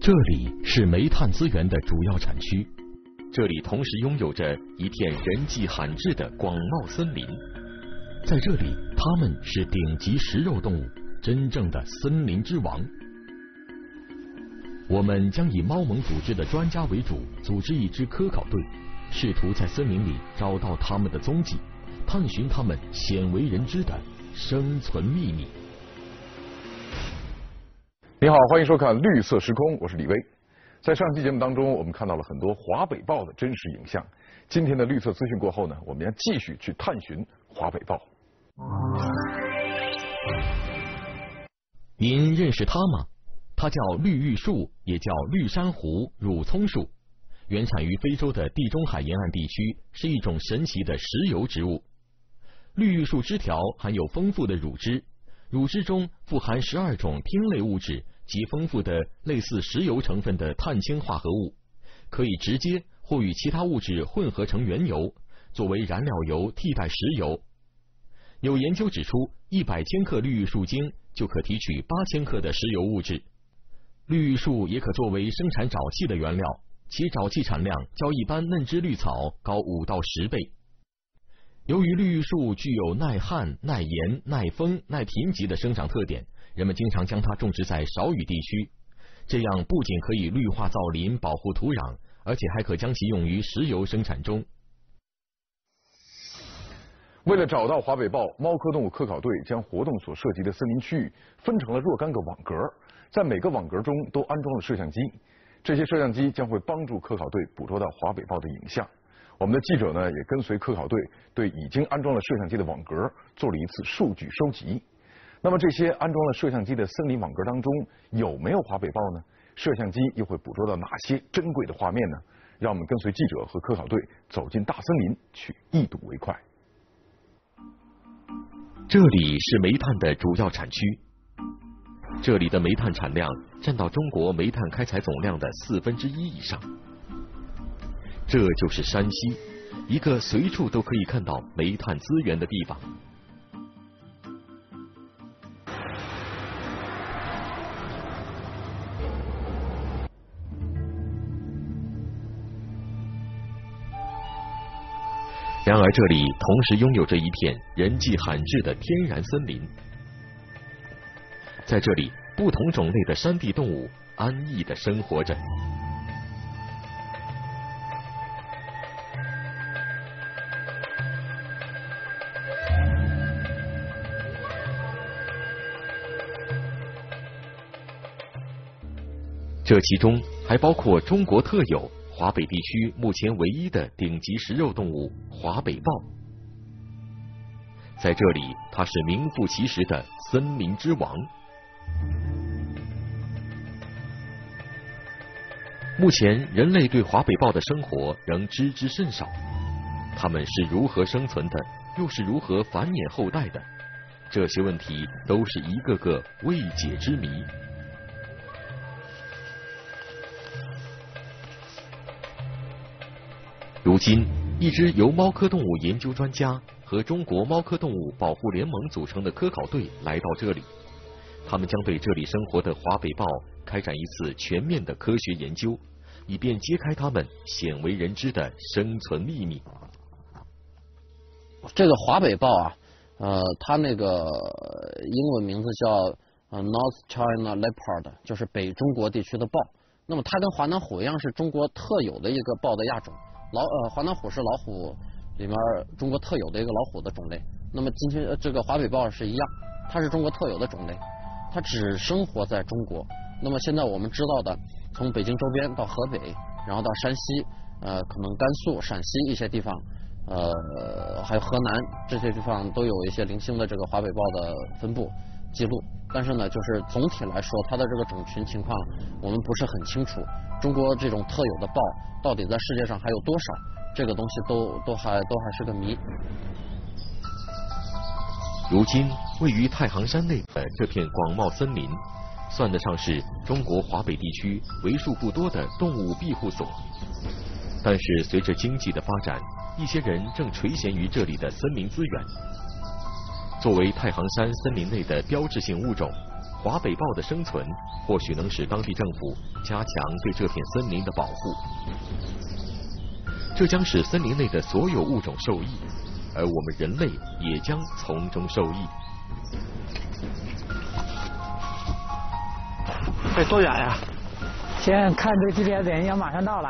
这里是煤炭资源的主要产区，这里同时拥有着一片人迹罕至的广袤森林。在这里，它们是顶级食肉动物，真正的森林之王。我们将以猫盟组织的专家为主，组织一支科考队，试图在森林里找到它们的踪迹，探寻它们鲜为人知的生存秘密。 你好，欢迎收看绿色时空，我是李威。在上期节目当中，我们看到了很多华北豹的真实影像。今天的绿色资讯过后呢，我们将继续去探寻华北豹。 您认识它吗？它叫绿玉树，也叫绿珊瑚、乳葱树，原产于非洲的地中海沿岸地区，是一种神奇的食油植物。绿玉树枝条含有丰富的乳汁，乳汁中富含12种烃类物质及丰富的类似石油成分的碳氢化合物，可以直接或与其他物质混合成原油，作为燃料油替代石油。有研究指出，100千克绿玉树精就可提取8千克的石油物质。绿玉树也可作为生产沼气的原料，其沼气产量较一般嫩枝绿草高5到10倍。由于绿玉树具有耐旱、耐盐、耐风、耐贫瘠的生长特点，人们经常将它种植在少雨地区，这样不仅可以绿化造林、保护土壤，而且还可将其用于石油生产中。 为了找到华北豹，猫科动物科考队将活动所涉及的森林区域分成了若干个网格，在每个网格中都安装了摄像机，这些摄像机将会帮助科考队捕捉到华北豹的影像。我们的记者呢，也跟随科考队对已经安装了摄像机的网格做了一次数据收集。那么这些安装了摄像机的森林网格当中有没有华北豹呢？摄像机又会捕捉到哪些珍贵的画面呢？让我们跟随记者和科考队走进大森林，去一睹为快。 这里是煤炭的主要产区，这里的煤炭产量占到中国煤炭开采总量的1/4以上。这就是山西，一个随处都可以看到煤炭资源的地方。然而，这里同时拥有着一片人迹罕至的天然森林。在这里，不同种类的山地动物安逸地生活着。这其中还包括中国特有、华北地区目前唯一的顶级食肉动物华北豹。在这里，它是名副其实的森林之王。目前，人类对华北豹的生活仍知之甚少，它们是如何生存的，又是如何繁衍后代的？这些问题都是一个个未解之谜。如今，一支由猫科动物研究专家和中国猫科动物保护联盟组成的科考队来到这里，他们将对这里生活的华北豹开展一次全面的科学研究，以便揭开它们鲜为人知的生存秘密。 这个华北豹啊，它那个英文名字叫North China Leopard， 就是北中国地区的豹。那么它跟华南虎一样，是中国特有的一个豹的亚种。华南虎是老虎里面中国特有的一个老虎的种类。那么今天这个华北豹是一样，它是中国特有的种类，它只生活在中国。那么现在我们知道的，从北京周边到河北，然后到山西，可能甘肃、陕西一些地方，还有河南这些地方都有一些零星的这个华北豹的分布记录。但是呢，就是总体来说，它的这个种群情况我们不是很清楚。中国这种特有的豹到底在世界上还有多少？这个东西都还是个谜。 如今，位于太行山内的这片广袤森林，算得上是中国华北地区为数不多的动物庇护所。但是，随着经济的发展，一些人正垂涎于这里的森林资源。作为太行山森林内的标志性物种， 华北豹的生存，或许能使当地政府加强对这片森林的保护。这将使森林内的所有物种受益，而我们人类也将从中受益。 这多远呀？ 现在看这 GPS 点要马上到了。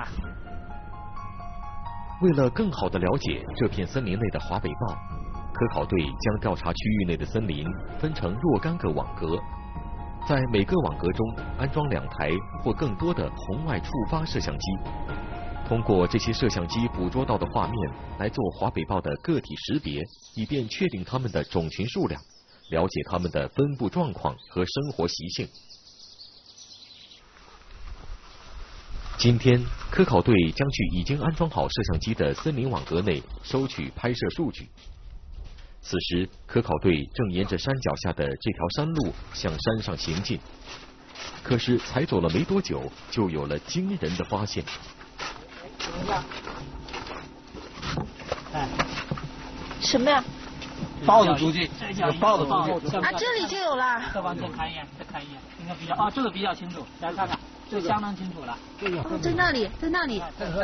为了更好地了解这片森林内的华北豹，科考队将调查区域内的森林分成若干个网格，在每个网格中安装2台或更多的红外触发摄像机，通过这些摄像机捕捉到的画面来做华北豹的个体识别，以便确定它们的种群数量，了解它们的分布状况和生活习性。今天，科考队将去已经安装好摄像机的森林网格内收取拍摄数据。此时，科考队正沿着山脚下的这条山路向山上行进。可是才走了没多久，就有了惊人的发现。 什么呀？ 豹子足迹，有豹子足迹啊，这里就有了。 再往前看一眼，再看一眼，应该比较这个比较清楚，来看看，这相当清楚了。 哦，在那里，在那里。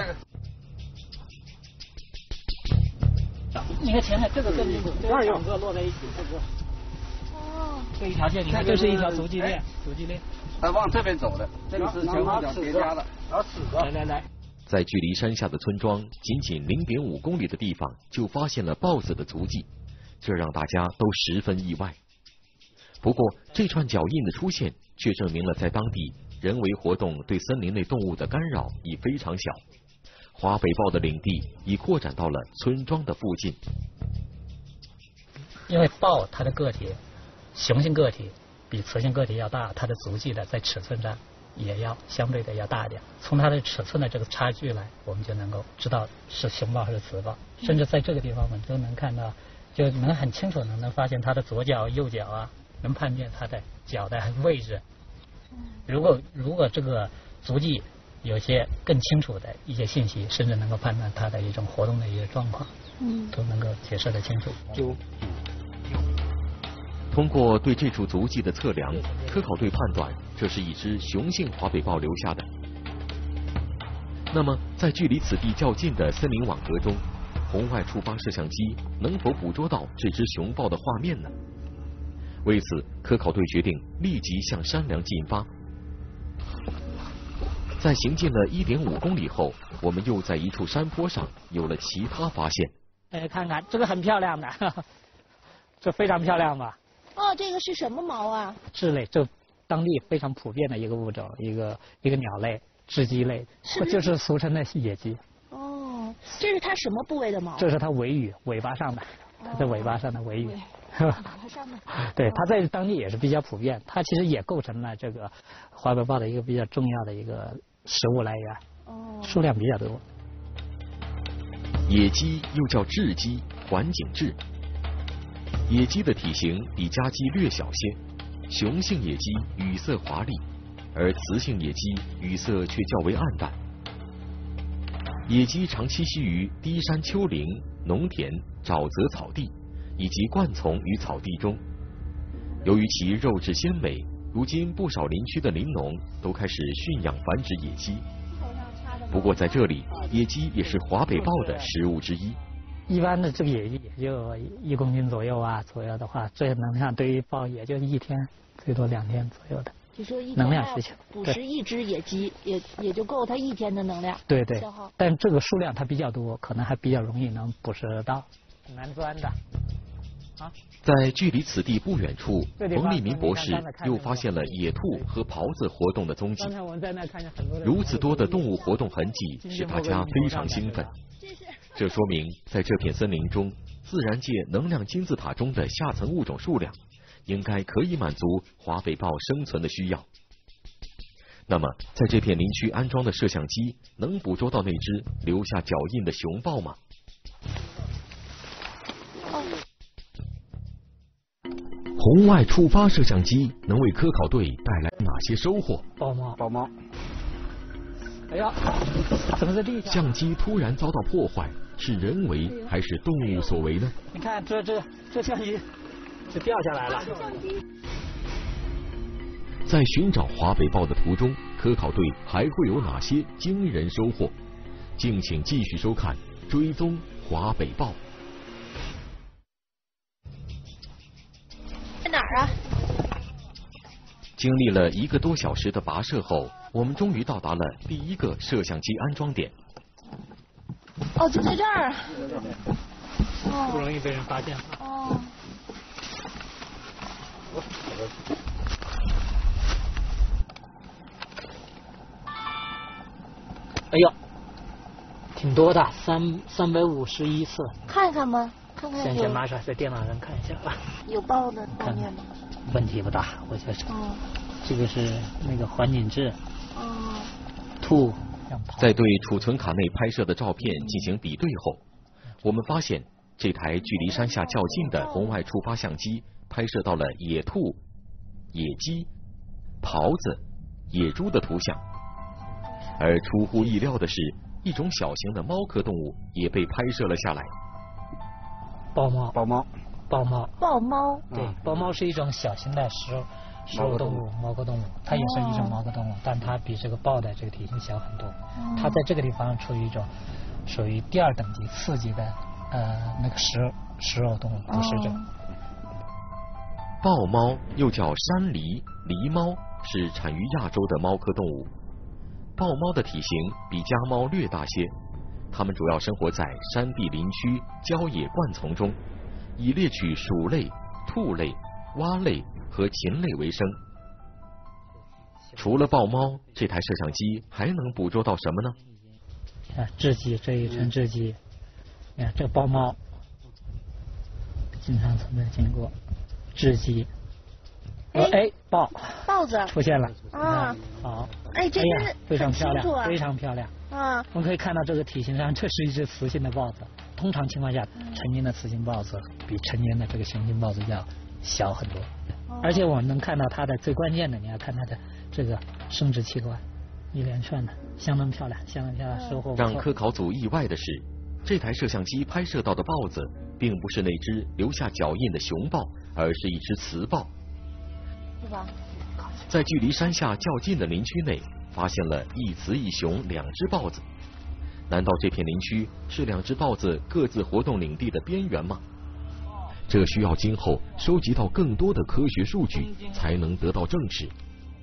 你看前面这个更清楚，这2个落在一起，这个。哦。这一条线，你看，这是一条足迹链，足迹链。 它往这边走的，这个是前后脚叠加的。 来。 在距离山下的村庄仅仅0.5公里的地方，就发现了豹子的足迹，这让大家都十分意外。不过，这串脚印的出现，却证明了在当地人为活动对森林内动物的干扰已非常小。华北豹的领地已扩展到了村庄的附近。 因为豹它的个体，雄性个体比雌性个体要大，它的足迹的在尺寸上也要相对的要大一点。从它的尺寸的这个差距来，我们就能够知道是雄豹还是雌豹。甚至在这个地方，我们都能看到，就能很清楚的能发现它的左脚、右脚啊，能判定它的脚的位置。如果这个足迹有些更清楚的一些信息，甚至能够判断它的一种活动的一个状况，都能够解释得清楚。 通过对这处足迹的测量，科考队判断这是一只雄性华北豹留下的。那么，在距离此地较近的森林网格中，红外触发摄像机能否捕捉到这只雄豹的画面呢？为此，科考队决定立即向山梁进发。在行进了1.5公里后，我们又在一处山坡上有了其他发现。 看看这个很漂亮的，这非常漂亮吧？ 哦，这个是什么毛啊？ 雉类，这当地非常普遍的一个物种，一个鸟类，雉鸡类，就是俗称的野鸡。 哦，这是它什么部位的毛？ 这是它尾巴上的，它在尾巴上的尾羽。 尾巴上的。 对，它在当地也是比较普遍，它其实也构成了这个华北豹的一个比较重要的一个食物来源。哦。数量比较多。 野鸡又叫雉鸡、环颈雉。野鸡的体型比家鸡略小些，雄性野鸡羽色华丽，而雌性野鸡羽色却较为暗淡。野鸡常栖息于低山丘陵、农田、沼泽草地以及灌丛与草地中。由于其肉质鲜美，如今不少林区的林农都开始驯养繁殖野鸡。不过在这里，野鸡也是华北豹的食物之一。 一般的这个野鸡也就1公斤左右啊，左右的话，这能量对于豹也就1天，最多2天左右的。 就说一能量需求， 捕食1只野鸡也就够它1天的能量。 对，但这个数量它比较多，可能还比较容易能捕食得到，难钻的。 在距离此地不远处，冯立民博士又发现了野兔和狍子活动的踪迹。如此多的动物活动痕迹使大家非常兴奋。这说明在这片森林中，自然界能量金字塔中的下层物种数量应该可以满足华北豹生存的需要。那么，在这片林区安装的摄像机能捕捉到那只留下脚印的雄豹吗？红外触发摄像机能为科考队带来哪些收获？ 豹猫。 哎呀，怎么在地下？ 相机突然遭到破坏，是人为还是动物所为呢？ 你看，这相机就掉下来了。 在寻找华北豹的途中，科考队还会有哪些惊人收获？敬请继续收看《追踪华北豹》。 在哪儿啊？ 经历了1个多小时的跋涉后，我们终于到达了第一个摄像机安装点。 哦，就在这儿。 不容易被人发现。 哦。 哎呦，挺多的，351次。 看看吗？看看有。 先拿出来，在电脑上看一下吧。 有豹的方面吗？ 问题不大，我觉得。 哦。 这个是那个环景志。 哦。 兔。 在对储存卡内拍摄的照片进行比对后，我们发现这台距离山下较近的红外触发相机拍摄到了野兔、野鸡、狍子、野猪的图像。而出乎意料的是，一种小型的猫科动物也被拍摄了下来。 豹猫。对，豹猫是一种小型的食肉动物，猫科动物，它也是一种猫科动物，但它比这个豹的这个体型小很多。它在这个地方处于一种属于第2等级、次级的那个食肉动物，捕食者。 豹猫又叫山狸、狸猫，是产于亚洲的猫科动物。豹猫的体型比家猫略大些，它们主要生活在山地林区、郊野灌丛中，以猎取鼠类、兔类、蛙类和禽类为生。除了豹猫，这台摄像机还能捕捉到什么呢？ 雉鸡，这一群雉鸡，你看这豹猫经常从这经过，雉鸡。 豹子出现了啊！ 好， 哎，这个非常漂亮， 啊、 非常漂亮啊！ 我们可以看到这个体型上，这是一只雌性的豹子。通常情况下，成年的雌性豹子比成年的这个雄性豹子要小很多，而且我们能看到它的最关键的，你要看它的这个生殖器官，一连串的，相当漂亮，收获不错。 让科考组意外的是，这台摄像机拍摄到的豹子，并不是那只留下脚印的雄豹，而是一只雌豹。 是吧？ 在距离山下较近的林区内，发现了一雌一雄2只豹子。难道这片林区是2只豹子各自活动领地的边缘吗？这需要今后收集到更多的科学数据，才能得到证实。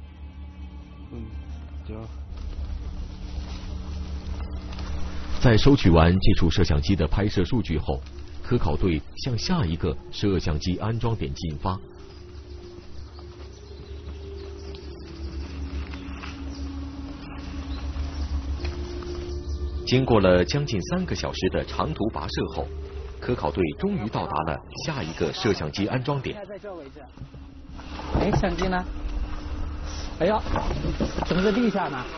在收取完这处摄像机的拍摄数据后，科考队向下一个摄像机安装点进发。经过了将近3个小时的长途跋涉后，科考队终于到达了下一个摄像机安装点。 在这位置。哎，相机呢？哎呦，怎么在地下呢？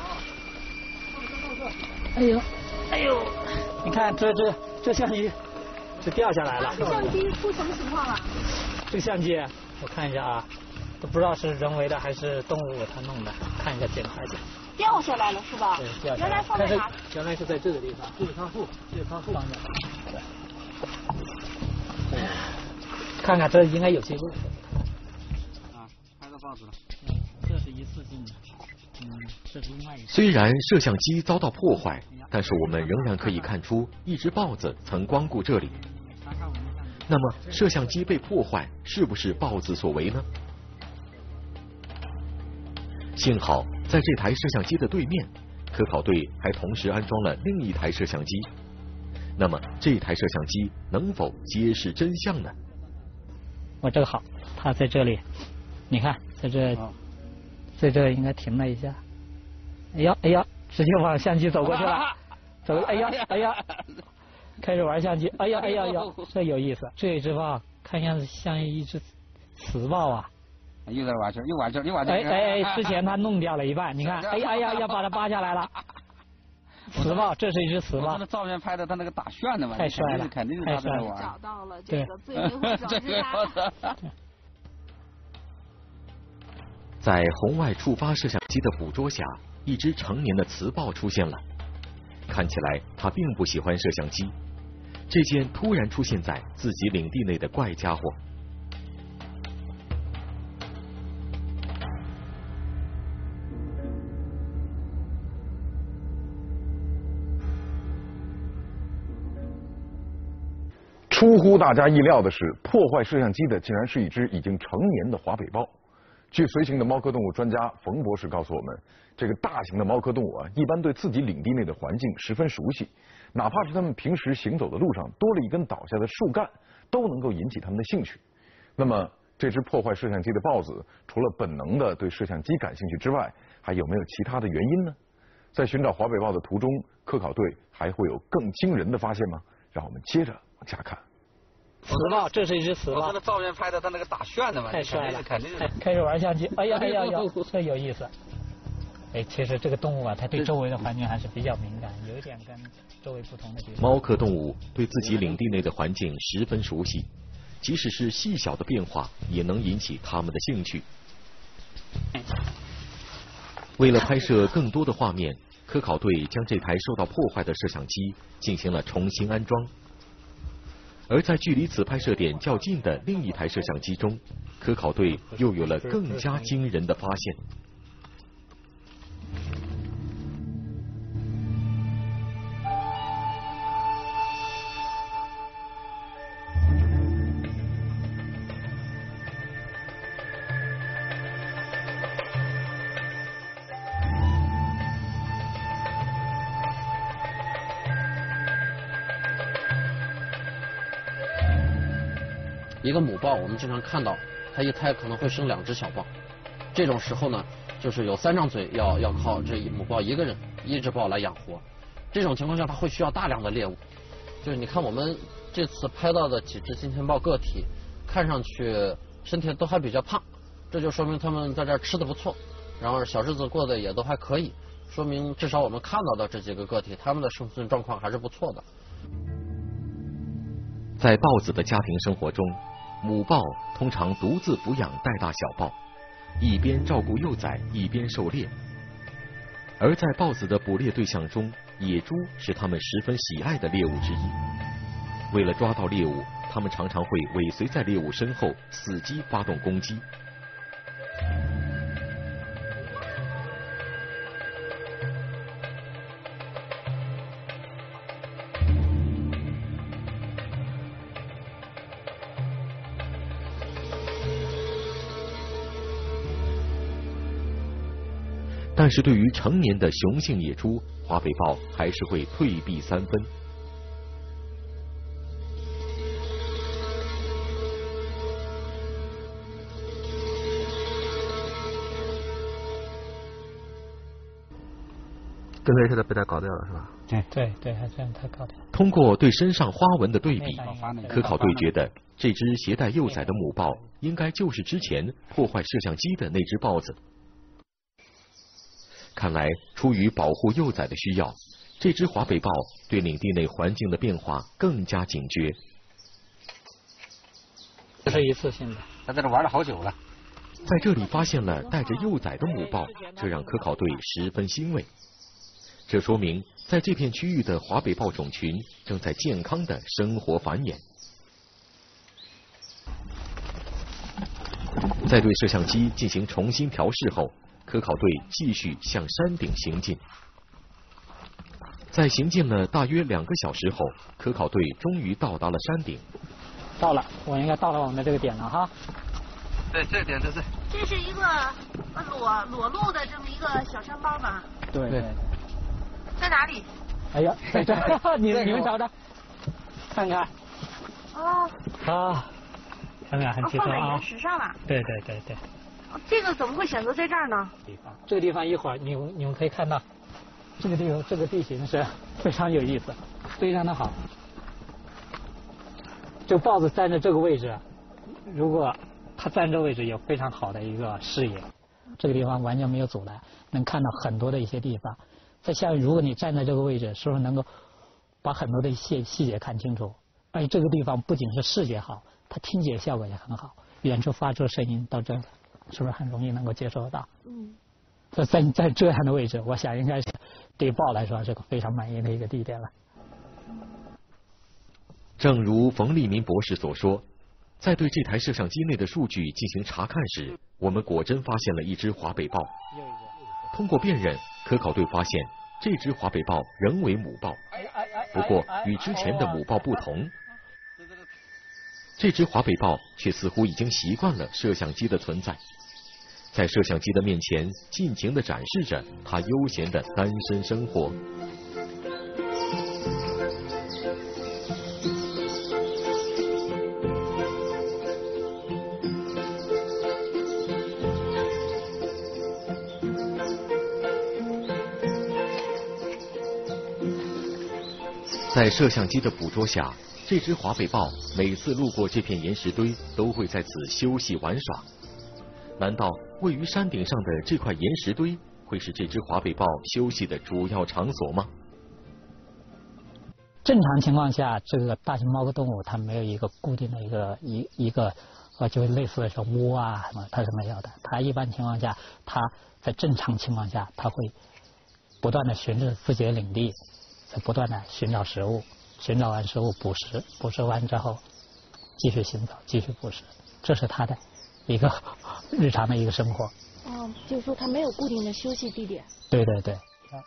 哎呦，你看这相机这掉下来了。 相机出什么情况了？ 这个相机我看一下啊，都不知道是人为的还是动物它弄的，看一下检查一下。 掉下来了是吧？ 对，掉下来。 原来放在哪？ 原来是在这个地方，这是窗户放的。看看这应该有些问题。啊，拍到豹子了。这是一次性的。这是另外一个。 虽然摄像机遭到破坏，但是我们仍然可以看出一只豹子曾光顾这里。那么摄像机被破坏，是不是豹子所为呢？幸好在这台摄像机的对面，科考队还同时安装了另一台摄像机。那么这台摄像机能否揭示真相呢？ 这个好，它在这里，你看在这应该停了一下。哎呀，直接往相机走过去了，哎呀，开始玩相机，哎呀，这有意思，这只豹看样子像一只雌豹啊。 又在玩劲， 之前他弄掉了一半，你看，哎呀，要把它扒下来了。雌豹，这是一只雌豹。 那照片拍的他那个打旋的嘛， 太帅了， 肯定是他在玩。 找到了这个罪魁祸首是他。 在红外触发摄像机的捕捉下，一只成年的雌豹出现了。看起来它并不喜欢摄像机，这件突然出现在自己领地内的怪家伙。 出乎大家意料的是，破坏摄像机的竟然是一只已经成年的华北豹。据随行的猫科动物专家冯博士告诉我们，这个大型的猫科动物啊，一般对自己领地内的环境十分熟悉，哪怕是它们平时行走的路上多了一根倒下的树干，都能够引起它们的兴趣。那么，这只破坏摄像机的豹子，除了本能的对摄像机感兴趣之外，还有没有其他的原因呢？在寻找华北豹的途中，科考队还会有更惊人的发现吗？让我们接着往下看。 死豹，这是一只死豹。 我看那照片拍的，它那个打旋的嘛， 太帅了， 肯定是。 开始玩相机，哎呀，这有意思。哎，其实这个动物啊，它对周围的环境还是比较敏感，有一点跟周围不同的地方。 猫科动物对自己领地内的环境十分熟悉，即使是细小的变化，也能引起它们的兴趣。为了拍摄更多的画面，科考队将这台受到破坏的摄像机进行了重新安装。而在距离此拍摄点较近的另一台摄像机中，科考队又有了更加惊人的发现。 一个母豹，我们经常看到它一胎可能会生2只小豹，这种时候呢，就是有3张嘴要靠这母豹一个人1只豹来养活。这种情况下，它会需要大量的猎物。就是你看我们这次拍到的几只金钱豹个体，看上去身体都还比较胖，这就说明它们在这儿吃的不错，然后小日子过得也都还可以，说明至少我们看到的这几个个体，它们的生存状况还是不错的。 在豹子的家庭生活中，母豹通常独自抚养带大小豹，一边照顾幼崽，一边狩猎。而在豹子的捕猎对象中，野猪是它们十分喜爱的猎物之一。为了抓到猎物，它们常常会尾随在猎物身后，伺机发动攻击。但是对于成年的雄性野猪，华北豹还是会退避3分。 跟这现在被它搞掉了是吧？ 对，还这样它搞掉。 通过对身上花纹的对比，科考队觉得这只携带幼崽的母豹应该就是之前破坏摄像机的那只豹子。看来，出于保护幼崽的需要，这只华北豹对领地内环境的变化更加警觉。 这是一次性的， 它在这玩了好久了。 在这里发现了带着幼崽的母豹，这让科考队十分欣慰。这说明，在这片区域的华北豹种群正在健康的生活繁衍。在对摄像机进行重新调试后，科考队继续向山顶行进。在行进了大约2个小时后，科考队终于到达了山顶。 到了，我应该到了我们的这个点了哈。 对，这点这是。 这是一个裸露的这么一个小山包吧？ 对。 在哪里？ 哎呀，在这儿，你们找找，看看。 哦。 啊，看看很清楚啊。 放在岩石上了。 对。 这个怎么会选择在这儿呢？ 这个地方一会儿你们可以看到，这个地形是非常有意思，非常的好。这个豹子站在这个位置，如果它站这位置有非常好的一个视野，这个地方完全没有阻拦，能看到很多的一些地方。在下面，如果你站在这个位置，是不是能够把很多的细节看清楚？而且这个地方不仅是视觉好，它听觉效果也很好，远处发出声音到这儿，是不是很容易能够接受得到？在这样的位置，我想应该是对豹来说是个非常满意的一个地点了。 正如冯立民博士所说，在对这台摄像机内的数据进行查看时，我们果真发现了一只华北豹。通过辨认，科考队发现这只华北豹仍为母豹，不过与之前的母豹不同， 这只华北豹却似乎已经习惯了摄像机的存在，在摄像机的面前尽情地展示着它悠闲的单身生活。在摄像机的捕捉下，这只华北豹每次路过这片岩石堆，都会在此休息玩耍。难道位于山顶上的这块岩石堆会是这只华北豹休息的主要场所吗？ 正常情况下，这个大型猫科动物它没有一个固定的一个就类似的说窝啊什么，它是没有的。它一般情况下，它在正常情况下，它会不断的循着自己的领地，在不断的寻找食物，寻找完食物捕食，捕食完之后继续行走，继续捕食，这是它的一个日常的一个生活。 哦，就是说它没有固定的休息地点。 对对对。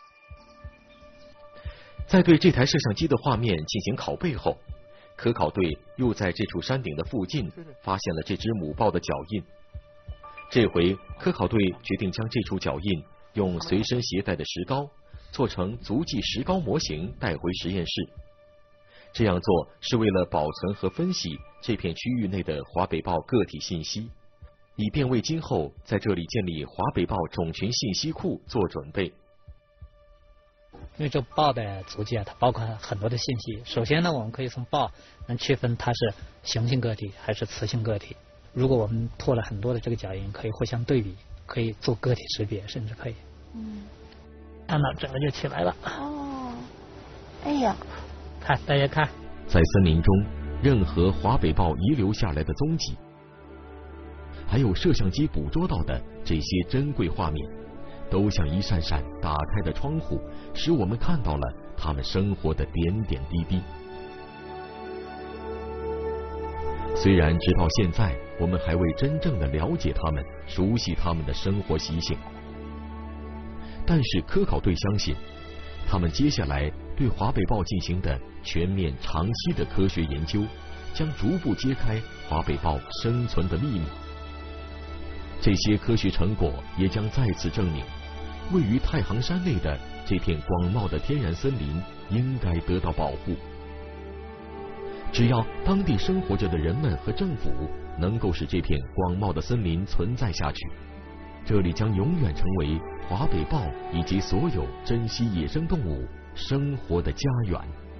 在对这台摄像机的画面进行拷贝后，科考队又在这处山顶的附近发现了这只母豹的脚印。这回科考队决定将这处脚印用随身携带的石膏做成足迹石膏模型带回实验室。这样做是为了保存和分析这片区域内的华北豹个体信息，以便为今后在这里建立华北豹种群信息库做准备。 因为这豹的足迹啊，它包括很多的信息。首先呢，我们可以从豹能区分它是雄性个体还是雌性个体。如果我们拓了很多的这个脚印，可以互相对比，可以做个体识别，甚至可以。看到整个就起来了。 哦，哎呀， 看大家看， 在森林中，任何华北豹遗留下来的踪迹，还有摄像机捕捉到的这些珍贵画面，都像一扇扇打开的窗户，使我们看到了他们生活的点点滴滴。虽然直到现在，我们还未真正的了解他们，熟悉他们的生活习性，但是科考队相信，他们接下来对华北豹进行的全面长期的科学研究，将逐步揭开华北豹生存的秘密。这些科学成果也将再次证明，位于太行山内的这片广袤的天然森林应该得到保护。只要当地生活着的人们和政府能够使这片广袤的森林存在下去，这里将永远成为华北豹以及所有珍稀野生动物生活的家园。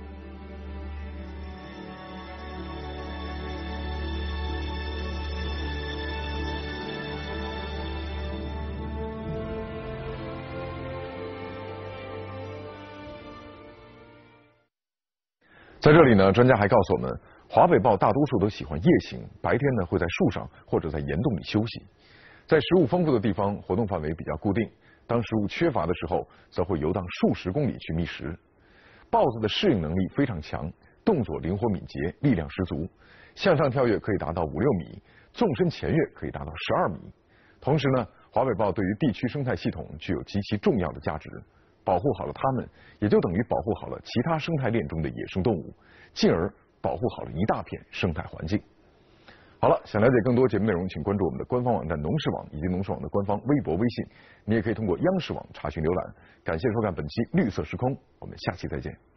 在这里呢，专家还告诉我们，华北豹大多数都喜欢夜行，白天呢会在树上或者在岩洞里休息。在食物丰富的地方，活动范围比较固定；当食物缺乏的时候，则会游荡数十公里去觅食。豹子的适应能力非常强，动作灵活敏捷，力量十足，向上跳跃可以达到5-6米，纵身前跃可以达到12米。同时呢，华北豹对于地区生态系统具有极其重要的价值。保护好了它们，也就等于保护好了其他生态链中的野生动物，进而保护好了一大片生态环境。好了，想了解更多节目内容，请关注我们的官方网站农视网以及农视网的官方微博、微信。你也可以通过央视网查询浏览。感谢收看本期绿色时空，我们下期再见。